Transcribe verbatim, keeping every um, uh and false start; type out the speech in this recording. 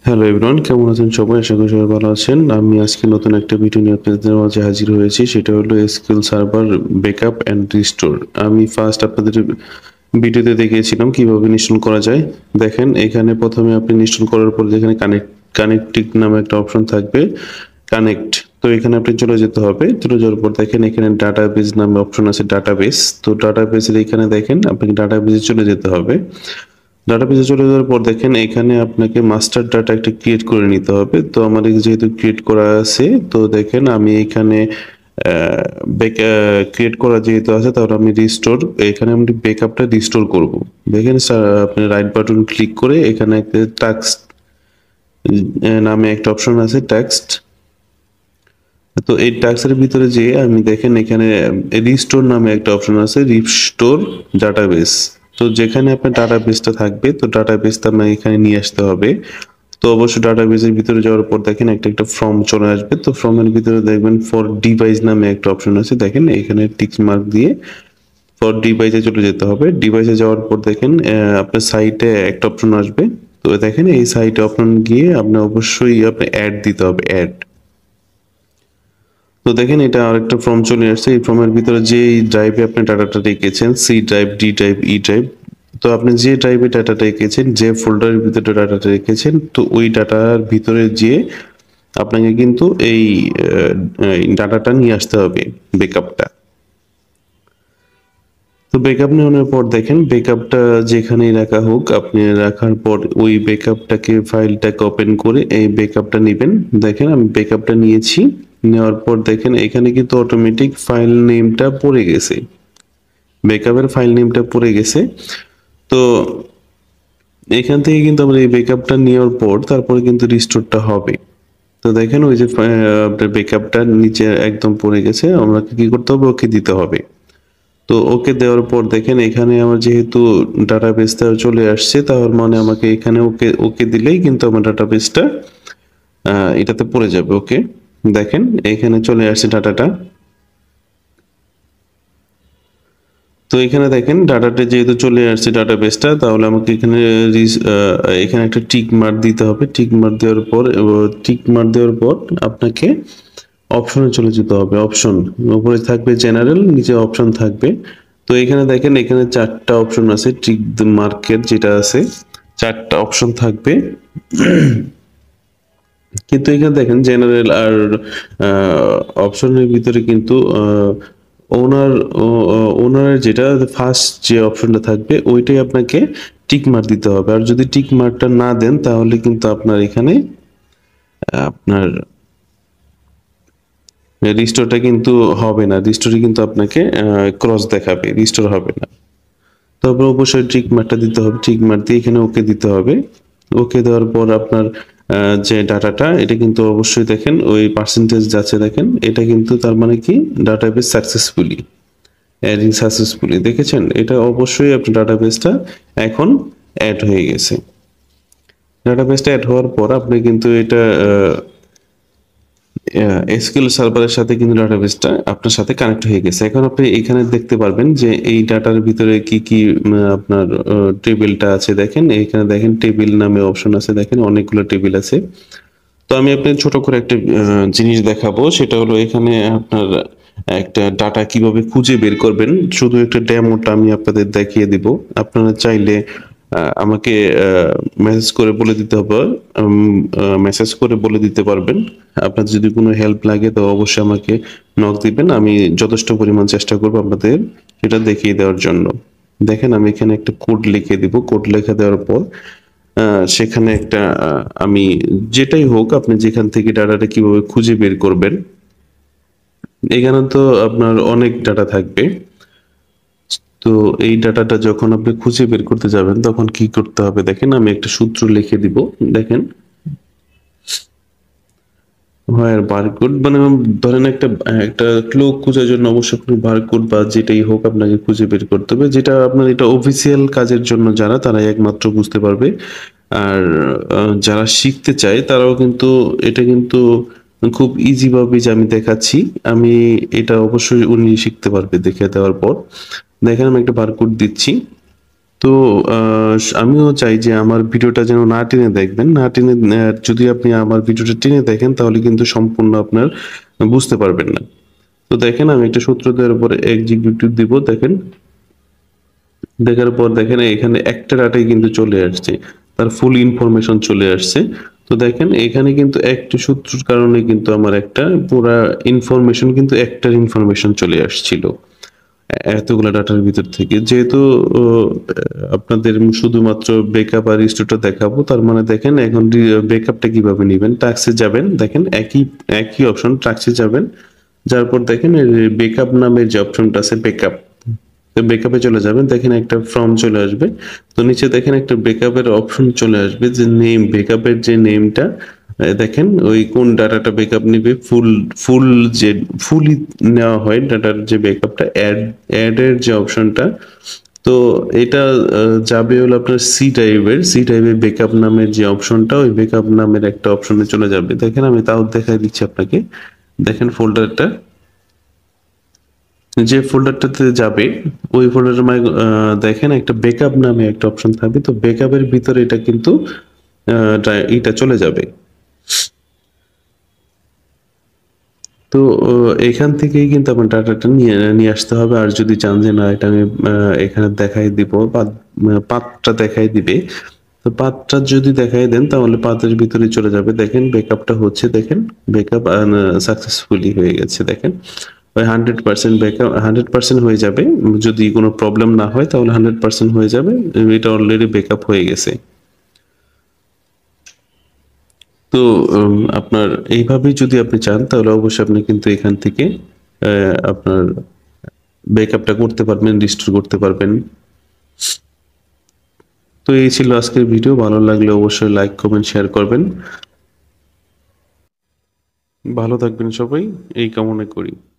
Hello everyone, কেমন আছেন সবাই? আশা করি সবাই ভালো আছেন। আমি আজকে নতুন একটা ভিডিও নিয়ে আপনাদের মাঝে হাজির হয়েছি। সেটা হলো SQL server backup and restore. আমি ফার্স্ট আপনাদের ভিডিওতে দেখিয়েছিলাম কিভাবে ইনস্টল করা যায়। দেখেন এখানে প্রথমে আপনি ইনস্টল করার পর যেখানে কানেক্ট কানেক্টিং নামে একটা অপশন থাকবে, কানেক্ট। তো এখানে আপনি চলে যেতে হবে। চলে যাওয়ার পর দেখেন এখানে ডাটাবেস নামে অপশন আছে, ডাটাবেস। তো ডাটাবেসের এখানে দেখেন আপনাকে ডাটাবেসে চলে যেতে হবে। ডাটাবেসে চলে যাওয়ার পর দেখেন এখানে আপনাকে মাস্টার ডাটা একটা ক্রিয়েট করে নিতে হবে। তো আমার যেহেতু ক্রিয়েট করা আছে, তো দেখেন আমি এখানে ক্রিয়েট করা যেহেতু আছে, তাহলে আমি রিস্টোর, এখানে আমি ব্যাকআপটা রিস্টোর করব। দেখেন আপনি রাইট বাটন ক্লিক করে এখানে একটা টাস্ক নামে একটা অপশন আছে, টেক্সট। তো এই টাস্কের ভিতরে যে আমি দেখেন এখানে রিস্টোর নামে একটা অপশন আছে, রিস্টোর ডাটাবেস। তো যেখানে আপনার ডাটাবেসটা থাকবে, তো ডাটাবেসটা আপনার এখানে নিয়ে আসতে হবে। তো অবশ্যই ডাটাবেসের ভিতরে যাওয়ার পর দেখেন একটা একটা ফর্ম চলে আসবে। তো ফর্মের ভিতরে দেখবেন ফর ডিভাইস নামে একটা অপশন আছে, দেখেন এখানে টিক মার্ক দিয়ে ফর ডিভাইসে চলে যেতে হবে। ডিভাইসে যাওয়ার পর দেখেন আপনার সাইটে একটা অপশন আসবে। তো দেখেন এই সাইটে অপশন গিয়ে আপনি অবশ্যই আপনি অ্যাড দিতে হবে, অ্যাড। তো দেখেন এটা আরেকটা ফর্ম চলে আসছে। এই ফর্মের ভিতরে যে ড্রাইভে আপনি ডাটাটা রেখেছেন, C drive, D drive, E drive, তো আপনি যে ড্রাইভে ডাটাটা রেখেছেন, যে ফোল্ডারের ভিতরে ডাটাটা রেখেছেন, তো ওই ডাটার ভিতরে যে আপনাকে কিন্তু এই ডাটাটা নিয়ে আসতে হবে, ব্যাকআপটা। তো ব্যাকআপ নেওয়ার পর দেখেন ব্যাকআপটা যেখানেই রাখা হোক, আপনি রাখার পর ওই ব্যাকআপটাকে, ফাইলটাকে ওপেন করে এই ব্যাকআপটা নেবেন। দেখেন আমি ব্যাকআপটা নিয়েছি। নেওয়ার পর দেখেন এখানে কিন্তু অটোমেটিক ফাইল নেমটা পড়ে গেছে, ব্যাকআপের ফাইল নেমটা পড়ে গেছে। তো এখান থেকে কিন্তু আমরা এই ব্যাকআপটা নেওয়ার পর তারপরে কিন্তু রিস্টোরটা হবে। তো দেখেন ওই যে আপনার ব্যাকআপটা নিচে একদম পড়ে গেছে, আমরা কি করতে হবে, ওকে দিতে হবে। তো ওকে দেওয়ার পর দেখেন এখানে আমার যেহেতু ডাটাবেসটা চলে আসছে, তার মানে আমাকে এখানে ওকে ওকে দিলেই কিন্তু আমার ডাটাবেসটা এটাতে পড়ে যাবে। ওকে, দেখেন এখানে চলে আসছে ডাটাটা। তো এখানে দেখেন ডাটাটা যেহেতু চলে আসছে ডাটাবেসটা, তাহলে আমাকে এখানে এখানে একটা টিক মার্ক দিতে হবে। টিক মার্ক দেওয়ার পর টিক মার্ক দেওয়ার পর আপনাকে অপশনে চলে যেতে হবে। অপশন উপরে থাকবে জেনারেল, নিচে অপশন থাকবে। তো এখানে দেখেন এখানে চারটা অপশন আছে, টিক মার্কের যেটা আছে, চারটা অপশন থাকবে। কিন্তু এখানে দেখেন জেনারেল আর অপশনের ভিতরে কিন্তু ওনার ওনারের যেটা ফার্স্ট যে অপশনটা থাকবে ওইটাই আপনাকে টিক মার্ক দিতে হবে। আর যদি টিক মার্কটা না দেন তাহলে কিন্তু আপনার এখানে আপনার রিস্টোরটা কিন্তু হবে না, রিস্টোরে কিন্তু আপনাকে ক্রস দেখাবে, রিস্টোর হবে না। তবে অবশ্যই টিক মার্কটা দিতে হবে, টিক মার্ক দিয়ে এখানে ওকে দিতে হবে। ওকে দেওয়ার পর আপনার যে ডাটাটা, এটা কিন্তু অবশ্যই দেখেন ওই পার্সেন্টেজ যাচ্ছে, দেখেন এটা কিন্তু তার মানে কি ডাটাবেস সাকসেসফুলি অ্যাডিং সাকসেসফুলি, দেখেছেন এটা অবশ্যই আপনার ডাটাবেসটা এখন অ্যাড হয়ে গেছে। ডাটাবেসটা অ্যাড হওয়ার পর আপনি কিন্তু এটা এসকিউএল সার্ভারের সাথে কিন্তু ডাটাবেসটা আপনার সাথে কানেক্ট হয়ে গেছে। এখন আপনি এখানে দেখতে পারবেন যে এই ডাটার ভিতরে কি কি আপনার টেবিলটা আছে। দেখেন এখানে দেখেন টেবিল নামে অপশন আছে, দেখেন অনেকগুলো টেবিল আছে। তো আমি আপনাকে ছোট করে একটা জিনিস দেখাবো, সেটা হলো এখানে আপনার একটা ডাটা কিভাবে খুঁজে বের করবেন, শুধু একটা ডেমোটা আমি আপনাদের দেখিয়ে দিব। আপনারা চাইলে আমাকে মেসেজ করে বলে দিতে হবে, মেসেজ করে বলে দিতে পারবেন। আপনার যদি কোনো হেল্প লাগে তো অবশ্যই আমাকে নক দিবেন, আমি যথেষ্ট পরিমাণ চেষ্টা করব আপনাদের সেটা দেখিয়ে দেওয়ার জন্য। দেখেন আমি এখানে একটা কোড লিখে দিব। কোড লিখে দেওয়ার পর সেখানে একটা আমি যেটাই হোক, আপনি যেখান থেকে ডাটাটা কিভাবে খুঁজে বের করবেন, এখানে তো আপনার অনেক ডাটা থাকবে। তো এই ডাটাটা যখন আপনি খুঁজে বের করতে যাবেন তখন কি করতে হবে, দেখেন আমি একটা সূত্র লিখে দিব। দেখেন হয় বারকোড, মানে ধরেন একটা একটা ক্লু খোঁজার জন্য অবশ্যই কোনো বারকোড বা যেটাই হোক আপনাকে খুঁজে বের করতে হবে, যেটা আপনার এটা অফিসিয়াল কাজের জন্য যারা, তারাই একমাত্র বুঝতে পারবে। আর যারা শিখতে চায় তারাও কিন্তু এটা কিন্তু খুব ইজি ভাবে যে আমি দেখাচ্ছি, আমি এটা অবশ্যই উনি শিখতে পারবে দেখে দেওয়ার পর। দেখেন আমি একটা বারকোড দিচ্ছি। তো আহ, আমিও চাই যে আমার ভিডিওটা যেন না টেনে দেখবেন, না টেনে আহ, যদি আপনি আমার ভিডিওটা টেনে দেখেন তাহলে কিন্তু সম্পূর্ণ আপনার বুঝতে পারবেন না। তো দেখেন আমি একটা সূত্র দেওয়ার পরে এক্সিকিউটিভ দিব, দেখেন দেখার পর দেখেন এখানে একটা ডাটাই কিন্তু চলে আসছে, তার ফুল ইনফরমেশন চলে আসছে। তো দেখেন এখানে কিন্তু একটা সূত্রের কারণে কিন্তু আমার একটা পুরা ইনফরমেশন কিন্তু একটার ইনফরমেশন চলে আসছিল এতগুলা ডাটার ভিতর থেকে। যেহেতু আহ, আপনাদের শুধুমাত্র ব্রেকআপ আর রিস্টোরটা দেখাবো, তার মানে দেখেন এখন ব্রেকআপটা কিভাবে নেবেন, টাস্কে যাবেন, দেখেন একই একই অপশন, টাস্কে যাবেন, যার পর দেখেন ব্রেকআপ নামের যে অপশনটা আছে ব্রেকআপ, তো ব্রেকআপে চলে যাবেন, দেখেন একটা ফর্ম চলে আসবে। তো নিচে দেখেন একটা ব্রেকআপের অপশন চলে আসবে, যে নেম, ব্রেকআপের যে নেমটা, দেখেন ওই কোন ডাটাটা ব্যাকআপ নিবে, ফুল ফুল যে ফুলি নেওয়া হয় ডাটার যে ব্যাকআপটা, অ্যাড অ্যাড এর যে অপশনটা। তো এটা আহ, যাবে হলো আপনার সি টাইপের, সি টাইপের ব্যাকআপ নামের যে অপশনটা, ওই ব্যাকআপ নামের একটা অপশনে চলে যাবে। দেখেন আমি তাও দেখাই দিচ্ছি আপনাকে, দেখেন ফোল্ডারটা, যে ফোল্ডারটাতে যাবে ওই ফোল্ডারের মানে আহ, দেখেন একটা ব্যাকআপ নামে একটা অপশন থাকবে, তো ব্যাকআপের ভিতরে এটা কিন্তু আহ, ডা- এটা চলে যাবে। তো আহ, এখান থেকেই কিন্তু আপনার ডাটাটা নিয়ে নিয়ে আসতে হবে। আর যদি চান যে না এটা আমি আহ, এখানে দেখাই দিব, বা পাথটা দেখাই দিবে, তো পাথটা যদি দেখাই দেন তাহলে পাথের ভিতরে চলে যাবে। দেখেন ব্যাকআপটা হচ্ছে, দেখেন ব্যাকআপ সাকসেসফুলি হয়ে গেছে, দেখেন ওই hundred percent backup hundred percent হয়ে যাবে। যদি কোনো প্রবলেম না হয় তাহলে হান্ড্রেড পার্সেন্ট হয়ে যাবে, এটা অলরেডি ব্যাকআপ হয়ে গেছে। তো উম, আপনার এইভাবেই যদি আপনি চান তাহলে অবশ্যই আপনি কিন্তু এখান থেকে আহ, আপনার ব্যাকআপটা করতে পারবেন, রিস্টোর করতে পারবেন। তো এই ছিল আজকের ভিডিও, ভালো লাগলে অবশ্যই লাইক কমেন্ট শেয়ার করবেন। ভালো থাকবেন সবাই, এই কামনা করি।